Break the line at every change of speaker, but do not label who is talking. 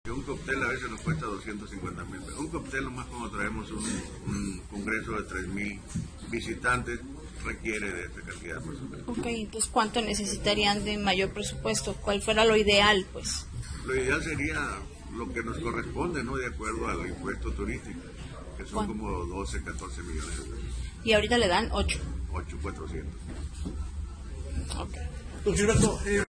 Un cóctel a veces nos cuesta 250.000 pesos. Un cóctel nomás cuando traemos un congreso de 3.000 visitantes requiere de esta cantidad más o menos.
Ok, entonces ¿cuánto necesitarían de mayor presupuesto? ¿Cuál fuera lo ideal, pues?
Lo ideal sería lo que nos corresponde, ¿no? De acuerdo al impuesto turístico, que son como 12, 14 millones de pesos.
Y ahorita le dan 8.
8.400.
Ok.
Don Gilberto,